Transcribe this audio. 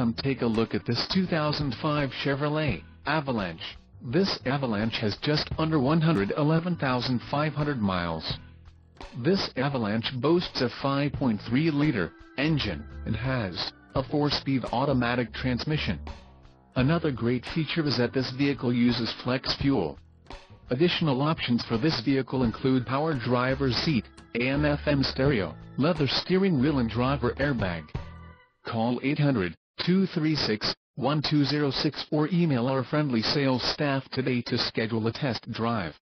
come take a look at this 2005 Chevrolet Avalanche. This Avalanche has just under 111,500 miles. This Avalanche boasts a 5.3-liter engine and has a 4-speed automatic transmission. Another great feature is that this vehicle uses flex fuel. Additional options for this vehicle include power driver's seat, AM/FM stereo, leather steering wheel and driver airbag. Call 800-236-1206 or email our friendly sales staff today to schedule a test drive.